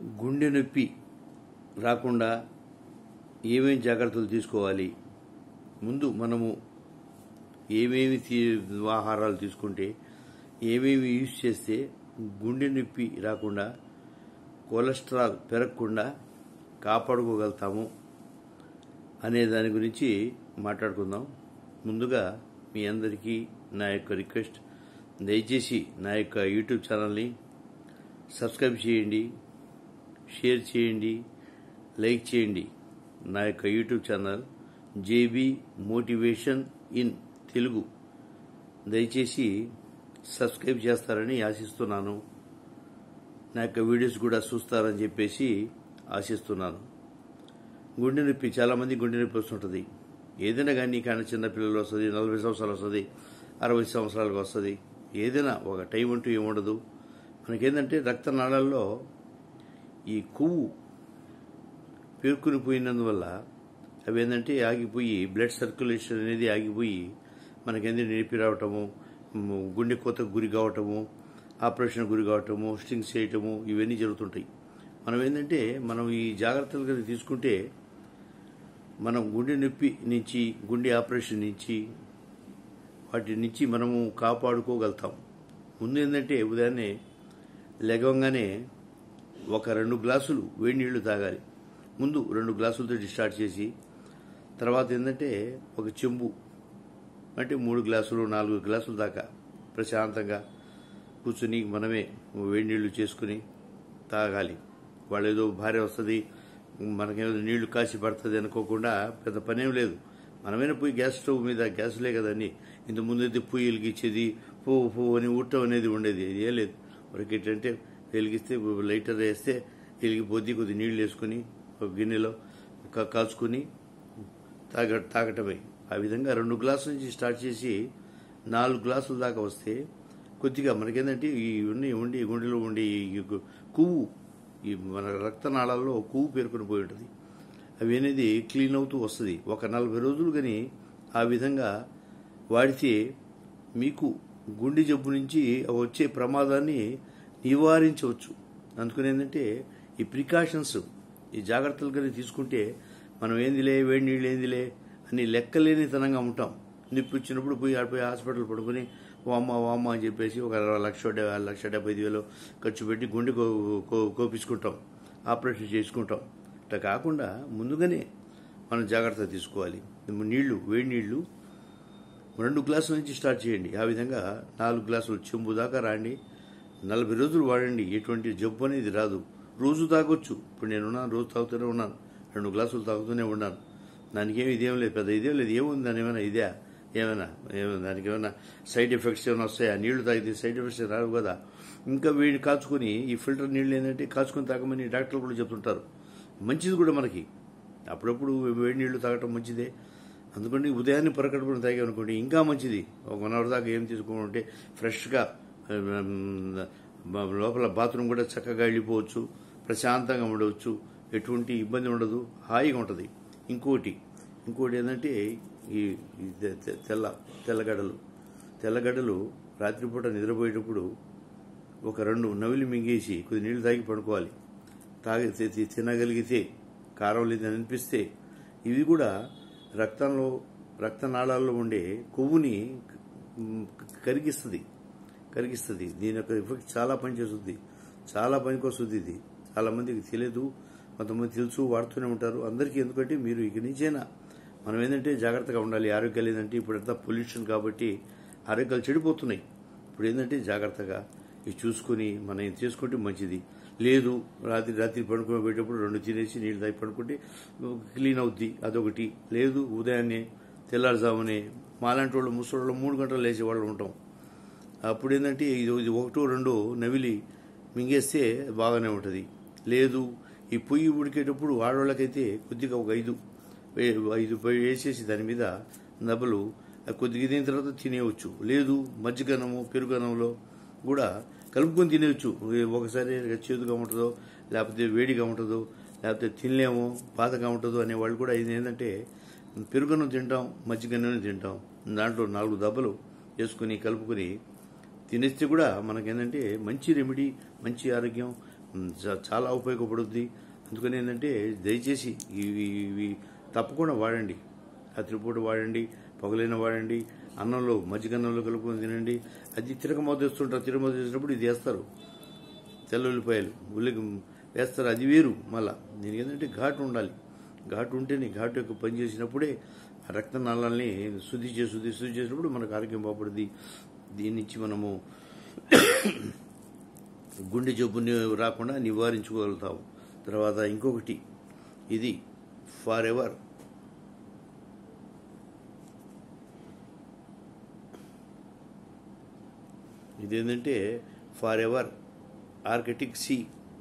గుండె నొప్పి రాకుండా ఏమేమి జాగ్రత్తలు తీసుకోవాలి, ముందు మనము ఏమేమి ఆహారాలు తీసుకుంటే, ఏమేమి యూజ్ చేస్తే గుండె నొప్పి రాకుండా, కొలెస్ట్రాల్ పెరగకుండా కాపాడుకోగలుగుతాము అనే దాని గురించి మాట్లాడుకుందాం. ముందుగా మీ అందరికీ నా యొక్క రిక్వెస్ట్, దయచేసి నా యొక్క యూట్యూబ్ ఛానల్ని సబ్స్క్రైబ్ చేయండి, షేర్ చేయండి, లైక్ చేయండి. నా యొక్క YouTube channel JB motivation in Telugu. దయచేసి సబ్స్క్రైబ్ చేస్తారని ఆశిస్తున్నాను. నా యొక్క వీడియోస్ కూడా చూస్తారని చెప్పేసి ఆశిస్తున్నాను. గుండె నొప్పి, చాలామంది గుండె నొప్పి వస్తుంటుంది. ఏదైనా కానీ చిన్నపిల్లలు వస్తుంది, 40 సంవత్సరాలు వస్తుంది, 60 సంవత్సరాలకు వస్తుంది. ఏదైనా ఒక టైం అంటూ ఏముండదు. మనకేంటంటే రక్తనాళాల్లో ఈ కొవ్వు పేరుకుని పోయినందువల్ల అవి ఏంటంటే ఆగిపోయి, బ్లడ్ సర్క్యులేషన్ అనేది ఆగిపోయి మనకేంటంటే నొప్పి రావటము, గుండె కోతకు గురి కావటము, ఆపరేషన్ గురి కావటము, స్టింగ్స్ చేయటము, ఇవన్నీ జరుగుతుంటాయి. మనం ఏంటంటే ఈ జాగ్రత్తలు కనుక తీసుకుంటే మనం గుండె నొప్పి నుంచి, గుండె ఆపరేషన్ నుంచి, వాటి నుంచి మనము కాపాడుకోగలుగుతాం. ముందు ఏంటంటే ఉదయాన్నే లెగవంగానే ఒక 2 గ్లాసులు వేడి నీళ్లు తాగాలి. ముందు 2 గ్లాసులతో స్టార్ట్ చేసి, తర్వాత ఏంటంటే ఒక చెంబు అంటే 3 గ్లాసులు 4 గ్లాసుల దాకా ప్రశాంతంగా కూర్చుని మనమే వేడి నీళ్లు చేసుకుని తాగాలి. వాళ్ళు ఏదో భార్య వస్తుంది, మనకేదో నీళ్లు కాసి పడుతుంది అనుకోకుండా, పెద్ద పనేం లేదు. మనమైనా పోయి గ్యాస్ స్టవ్ మీద, గ్యాస్లే కదండి, ఇంతకుముందు అయితే పొయ్యి వెలిగించేది, పువ్వు అని ఊటం అనేది ఉండేది. అది ఏం లేదు. మనకి ఏంటంటే వెలిగిస్తే లైటర్ వేస్తే వెలిగిపోద్ది. కొద్ది నీళ్లు వేసుకుని ఒక గిన్నెలో కాల్చుకుని తాగటమే. ఆ విధంగా 2 గ్లాసుల నుంచి స్టార్ట్ చేసి 4 గ్లాసుల దాకా వస్తే కొద్దిగా మనకేంటంటే ఈ ఉండి గుండెలో ఉండి కొవ్వు, ఈ మన రక్తనాళాల్లో కొవ్వు పేరుకుని పోయి ఉంటుంది. అవి అనేది క్లీన్ అవుతూ వస్తుంది. ఒక 40 రోజులు కానీ ఆ విధంగా వాడితే మీకు గుండె జబ్బు నుంచి వచ్చే ప్రమాదాన్ని నివారించవచ్చు. అందుకని ఏంటంటే ఈ ప్రికాషన్స్, ఈ జాగ్రత్తలు కానీ తీసుకుంటే మనం ఏందిలే, వేడి నీళ్ళు ఏందిలే అని లెక్కలేనితనంగా ఉంటాం. నొప్పి వచ్చినప్పుడు పోయి హాస్పిటల్ పడుకుని వామ్మ అని చెప్పేసి ఒక 1,75,000 ఖర్చు పెట్టి గుండె కోపించుకుంటాం, ఆపరేషన్ చేసుకుంటాం. అట్లా కాకుండా ముందుగానే మనం జాగ్రత్త తీసుకోవాలి. వేడి నీళ్లు 2 గ్లాసుల నుంచి స్టార్ట్ చేయండి. ఆ విధంగా 4 గ్లాసులు చెంబు దాకా రాండి. 40 రోజులు వాడండి. ఎటువంటి జబ్బు అనేది రాదు. రోజు తాగొచ్చు. ఇప్పుడు నేనున్నాను, రోజు తాగుతూనే ఉన్నాను, 2 గ్లాసులు తాగుతూనే ఉన్నాను. దానికేమి ఇదేం లేదు, పెద్ద ఇదేం లేదు. ఏముంది దాని ఏమైనా ఇదే, ఏమైనా దానికి ఏమైనా సైడ్ ఎఫెక్ట్స్ ఏమైనా వస్తాయా? నీళ్లు తాగితే సైడ్ ఎఫెక్ట్స్ రావు కదా. ఇంకా వేడి కాచుకొని, ఈ ఫిల్టర్ నీళ్ళు ఏంటంటే కాచుకొని తాగమని డాక్టర్లు కూడా చెప్తుంటారు. మంచిది కూడా మనకి. అప్పుడప్పుడు వేడి నీళ్లు తాగటం మంచిదే. అందుకని ఉదయాన్నే పొరకట్టుకుని తాగామనుకోండి ఇంకా మంచిది. ఒక 1 అవర్ దాకా ఏం తీసుకుంటే ఫ్రెష్గా లోపల బాత్రూమ్ కూడా చక్కగా వెళ్ళిపోవచ్చు, ప్రశాంతంగా ఉండవచ్చు, ఎటువంటి ఇబ్బంది ఉండదు, హాయిగా ఉంటుంది. ఇంకోటి ఏంటంటే ఈ తెల్లగడ్డలు రాత్రిపూట నిద్రపోయేటప్పుడు ఒక 2 నవిలి మింగేసి కొద్ది నీళ్లు తాగి పడుకోవాలి. తినగలిగితే, కారం లేదని అనిపిస్తే, ఇవి కూడా రక్తనాళాల్లో ఉండే కొవ్వుని కరిగిస్తుంది. దీని యొక్క ఎఫెక్ట్ చాలా పనిచేస్తుంది, చాలా పనికొస్తుంది. ఇది చాలా మందికి తెలియదు, కొంతమంది తెలుసు, వాడుతూనే ఉంటారు. అందరికీ ఎందుకంటే మీరు ఇక నుంచైనా మనం ఏంటంటే జాగ్రత్తగా ఉండాలి. ఆరోగ్యాలు ఏంటంటే ఇప్పుడంతా పొల్యూషన్ కాబట్టి ఆరోగ్యాలు చెడిపోతున్నాయి. ఇప్పుడు ఏంటంటే జాగ్రత్తగా ఇది చూసుకుని మనం ఇది చేసుకుంటే మంచిది. లేదు రాత్రి పడుకోబెట్టేటప్పుడు 2 తినేసి నీళ్ళు తాగి పడుకుంటే క్లీన్ అవుద్ది, అదొకటి. లేదు ఉదయాన్నే తెల్లారుజామునే మాలాంటి వాళ్ళు, ముసలి 3 గంటలు లేచే వాళ్ళు ఉంటాం. అప్పుడు ఏంటంటే ఇది 1-2 నవిలి మింగేస్తే బాగానే ఉంటుంది. లేదు ఈ పొయ్యి ఉడికేటప్పుడు ఆడవాళ్ళకైతే కొద్దిగా ఒక 5 వేసేసి దాని మీద నబ్బలు కొద్దిగా తిన తర్వాత తినేయవచ్చు. లేదు మజ్జిగనము, పెరుగనంలో కూడా కలుపుకొని తినేయచ్చు. ఒకసారి చేదుగా ఉంటుందో, లేకపోతే వేడిగా ఉంటుందో, లేకపోతే తినలేమో, బాధగా ఉంటుందో అనే వాళ్ళు కూడా ఇది ఏంటంటే పెరుగన్నం తింటాం, మజ్జిగన్నం తింటాం. దాంట్లో 4 దెబ్బలు వేసుకుని కలుపుకొని తినేస్తే కూడా మనకేంటంటే మంచి రెమెడీ, మంచి ఆరోగ్యం, చాలా ఉపయోగపడుద్ది. అందుకని ఏంటంటే దయచేసి ఇవి తప్పకుండా వాడండి. రాత్రిపూట వాడండి, పగలైనా వాడండి. అన్నంలో మజ్జిగన్నంలో కలుపుకొని తినండి. అది తిరగమోత వేస్తుంటారు. తిరగమోత వేసినప్పుడు ఇది వేస్తారు, తెల్ల ఉల్లిపాయలు వేస్తారు. అది వేరు. మళ్ళా దీనికి ఏంటంటే ఘాటు ఉండాలి. ఘాటు ఉంటేనే, ఘాటు యొక్క పని చేసినప్పుడే రక్త నాళాలని శుద్ధి చేసినప్పుడు మనకు ఆరోగ్యం బాగుపడుద్ది. దీని నుంచి మనము గుండె జబ్బుని రాకుండా నివారించుకోగలుగుతాము. తర్వాత ఇంకొకటి, ఇది ఫర్ ఎవర్ ఇదేంటంటే ఫర్ ఎవర్ ఆర్కిటిక్ సీ.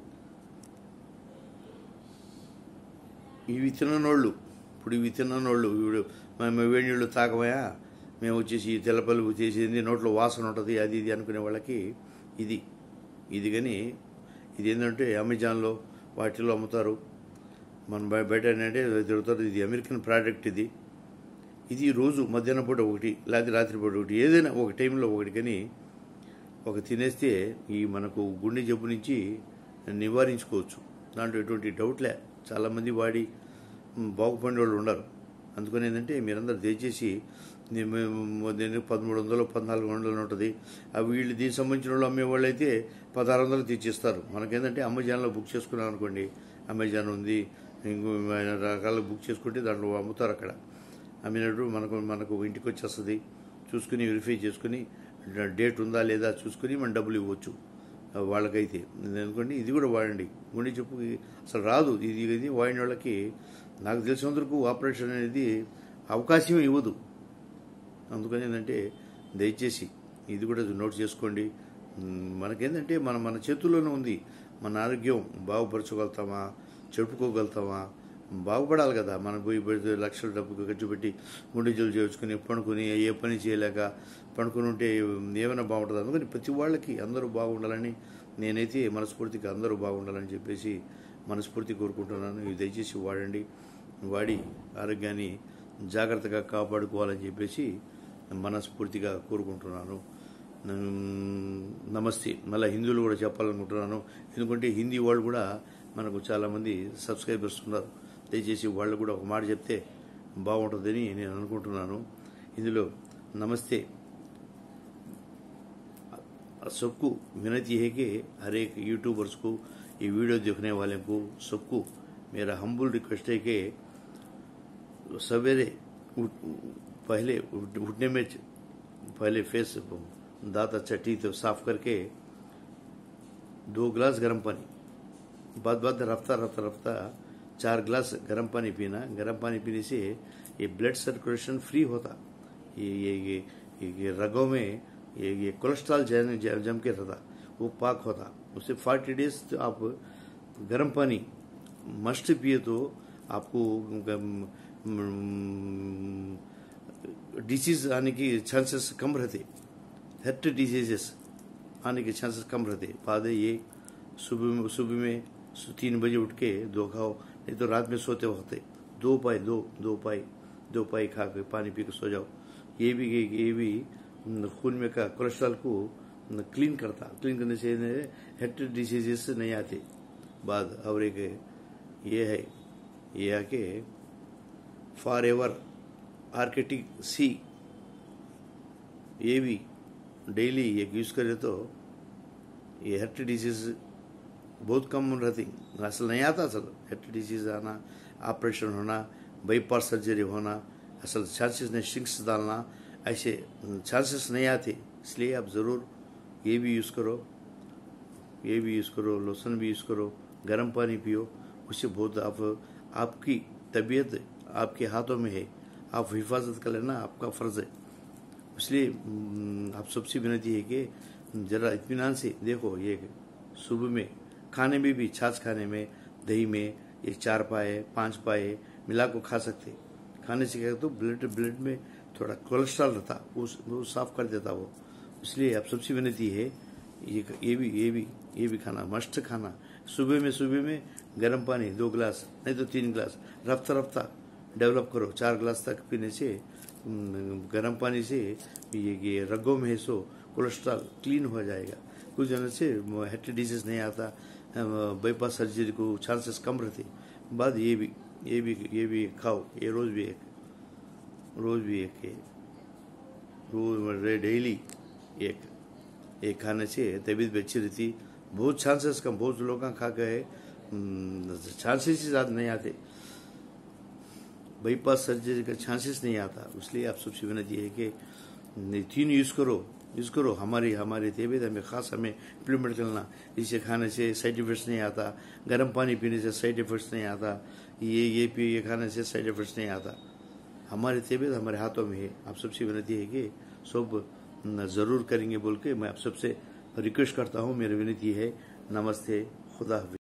ఇవి తిన్నోళ్ళు, ఇప్పుడు ఇవి తిన్నోళ్ళు మేము వేడి నీళ్ళు తాగమయా, మేము వచ్చేసి తెల్లపల్లి చేసేది నోట్లో వాసన ఉంటుంది అది ఇది అనుకునే వాళ్ళకి ఇది కానీ ఇది ఏంటంటే అమెజాన్లో వాటిలో అమ్ముతారు. మన బయట ఏంటంటే తిరుగుతారు. ఇది అమెరికన్ ప్రోడక్ట్. ఇది రోజు మధ్యాహ్నం పూట ఒకటి, లేకపోతే రాత్రిపూట ఒకటి, ఏదైనా ఒక టైంలో ఒకటి కానీ ఒక తినేస్తే ఈ మనకు గుండె జబ్బు నుంచి నివారించుకోవచ్చు. దాంట్లో ఎటువంటి డౌట్లే. చాలామంది వాడి బాగుపడిన వాళ్ళు ఉండరు. అందుకని ఏంటంటే మీరందరూ దయచేసి 1300 1400 ఉంటుంది. అవి వీళ్ళు దీనికి సంబంధించిన వాళ్ళు అమ్మేవాళ్ళు అయితే 1600 తెచ్చిస్తారు. మనకేంటంటే అమెజాన్లో బుక్ చేసుకున్నాం అనుకోండి, అమెజాన్ ఉంది, ఇంకో రకాలు బుక్ చేసుకుంటే దాంట్లో అమ్ముతారు. అక్కడ అమ్మినట్టు మనకు ఇంటికి వచ్చేస్తుంది. చూసుకుని వెరిఫై చేసుకుని డేట్ ఉందా లేదా చూసుకుని మనం డబ్బులు ఇవ్వచ్చు వాళ్ళకైతే. అనుకోండి ఇది కూడా వాడండి. గుండె జబ్బుకి అసలు రాదు. ఇది వాడిన వాళ్ళకి నాకు తెలిసినందుకు ఆపరేషన్ అనేది అవకాశం ఇవ్వదు. అందుకని ఏంటంటే దయచేసి ఇది కూడా నోట్ చేసుకోండి. మనకేంటంటే మన చేతుల్లోనే ఉంది. మన ఆరోగ్యం బాగుపరచుకోగలుగుతామా, చెప్పుకోగలుగుతామా, బాగుపడాలి కదా. మనం పోయి పెడితే లక్షల డబ్బు ఖర్చు పెట్టి గుండె జబ్బు చేసుకుని పడుకుని ఏ పని చేయలేక పడుకుని ఉంటే ఏమైనా బాగుంటుంది. అందుకని ప్రతి వాళ్ళకి అందరూ బాగుండాలని నేనైతే మనస్ఫూర్తిగా అందరూ బాగుండాలని చెప్పేసి మనస్ఫూర్తి కోరుకుంటున్నాను. ఇవి దయచేసి వాడండి. వాడి ఆరోగ్యాన్ని జాగ్రత్తగా కాపాడుకోవాలని చెప్పేసి మనస్ఫూర్తిగా కోరుకుంటున్నాను. నమస్తే. మళ్ళీ హిందీలో కూడా చెప్పాలనుకుంటున్నాను. ఎందుకంటే హిందీ వాళ్ళు కూడా మనకు చాలామంది సబ్స్క్రైబర్స్ ఉన్నారు. దయచేసి వాళ్ళు కూడా ఒక మాట చెప్తే బాగుంటుందని నేను అనుకుంటున్నాను. ఇందులో నమస్తే. सबको विनती है कि हर एक यूट्यूबर्स को, ये वीडियो देखने वाले को, सबको मेरा हम्बल रिक्वेस्ट है कि सवेरे पहले उठने में पहले फेस दांत अच्छा टीथ साफ करके 2 गिलास गर्म पानी, बाद रफ्ता 4 गिलास गर्म पानी पीना. गर्म पानी पीने से ये ब्लड सर्कुलेशन फ्री होता. ये रगों में ये कोलेस्ट्रॉल जम के रहता, वो पाक होता. उससे 40 डेज तो आप गर्म पानी मस्ट पिए तो आपको डिसीज आने की चांसेस कम रहते. हार्ट डिजीजेस आने के चांसेस कम रहते. बाद ये सुबह में 3 बजे उठ के 2 खाओ, नहीं तो रात में सोते वक्त 2 पाई खा के पानी पी के सो जाओ. ये भी खून में का कोलेस्ट्रॉल को क्लीन करता. क्लीन करने से हार्ट डिसीजेस नहीं आते. बाद और एक ये है कि फॉर एवर आर्किटिक सी, ये भी डेली ये यूज करे तो ये हार्ट डिजीज बहुत कम रहती. असल नहीं आता. असल हार्ट डिजीज आना, ऑपरेशन होना, बाईपास सर्जरी होना, असल चांसेस ने स्ट्रिंग्स डालना, ऐसे चांसेस नहीं आते. इसलिए आप ज़रूर ये भी यूज़ करो, लोशन भी यूज़ करो, गर्म पानी पियो. उससे बहुत आपकी तबीयत आपके हाथों में है. आप हिफाजत कर लेना, आपका फ़र्ज़ है. इसलिए आप सबसे विनती है कि ज़रा इत्मीनान से देखो. ये सुबह में खाने में भी, छाछ खाने में, दही में ये 4 पाए 5 पाए मिला को खा सकते. खाने से क्या तो ब्लड में थोड़ा कोलेस्ट्रॉल रहता, वो साफ कर देता वो. इसलिए आप सबसे विनती है ये भी खाना मस्ट खाना. सुबह में गर्म पानी 2 गिलास, नहीं तो 3 गिलास रफ्ता डेवलप करो. 4 गिलास तक पीने से, गर्म पानी से ये रगों में सो कोलेस्ट्रॉल क्लीन हो जाएगा. कुछ जन से हार्ट डिजीज नहीं आता. बाईपास सर्जरी को चांसेस कम रहते। बाद ये भी खाओ, ये रोज भी एक रोज डेली एक खाने से तबीयत भी अच्छी रहती। बहुत चांसेस कम, बहुत लोग खा गए चांसेस ही ज़्यादा नहीं आते, बाईपास सर्जरी का चांसेस नहीं आता। इसलिए आप सबसे विनती है कि तीन यूज़ करो। हमारी तबीयत हमें खास हमें इम्प्लीमेंट करना। इसे खाने से साइड इफेक्ट्स नहीं आता, गर्म पानी पीने से साइड इफेक्ट्स नहीं आता, ये खाने से साइड इफेक्ट्स नहीं आता। हमारी तबीयत हमारे हाथों में है। आप सबसे विनती है कि सब ज़रूर करेंगे बोल के मैं आप सबसे रिक्वेस्ट करता हूँ। मेरी विनती है। नमस्ते, खुदा हाफिज़।